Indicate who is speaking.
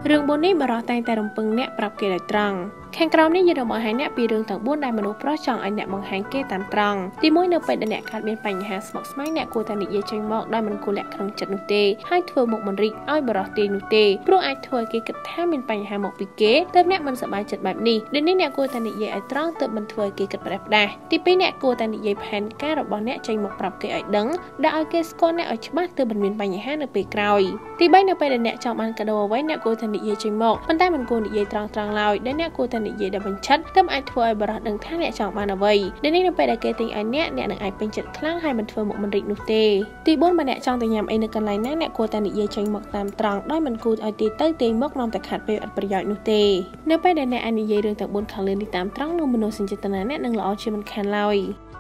Speaker 1: រឿង4នេះបរោះតែងតែរំពឹងអ្នកប្រាប់គេដោយត្រង់ខាងក្រោមនេះយើងនឹងបង្ហាញអ្នកពីរឿងទាំង4ដែលមនុស្សប្រុសចង់ឲ្យអ្នកបង្ហាញគេតាមត្រង់ទី1នៅពេលដែលអ្នកកើតមានបញ្ហាស្មុគស្មាញអ្នកគួរតែនិយាយចេញមកដោយមិនគួរលាក់ក្នុងចិត្តនោះទេហើយធ្វើមុខមិនរីកឲ្យបរោះទេនោះទេព្រោះអាចធ្វើឲ្យគេគិតថាមានបញ្ហាមកពីគេទើបអ្នកមិនសប្បាយចិត្តបែបនេះដូចនេះអ្នកគួរតែនិយាយឲ្យត្រង់ទើបមិនធ្វើឲ្យគេគិតផ្ដេសផ្ដាសទី2អ្នកគួរតែនិយាយផែនការរបស់អ្នកចេញមកប្រាប់គេឲ្យដឹងដាក់ឲ្យគេស្គាល់អ្នកឲ្យច្បាស់ទើបមិនមានបញ្ហានៅពេលក្រោយទី3នៅពេលដែលអ្នកចង់បានកាដូអ្វីអ្នកគួរតែនិយាយចេញមកប៉ុន្តែមិនគួរនិយាយត្រង់ៗឡើយដែលអ្នកគួរតែនិយាយដោយបញ្ឆិតទើបអាចធ្វើឲ្យបរិះដឹងថាអ្នកចង់បានអ្វីដូចនេះនៅពេលដែលគេទិញឲ្យអ្នកនឹងអាចពេញចិត្តខ្លាំងហើយមិនធ្វើមុខមិនរីកនោះទេទី4បើអ្នកចង់ទៅញ៉ាំអីនៅកន្លែងណាអ្នកគួរតែនិយាយចេញមកតាមត្រង់ដោយមិនគួរឲ្យទីទៅទីមកនាំតែខាត់ពេលអត់ប្រយោជន៍នោះទេនៅពេលដែលអ្នកអាចនិយាយរឿងទាំង4ខាងលើនេះតាមត្រង់នោះមនោសញ្ចេតនាអ្នកនឹងល្អជាមិនខានឡើយ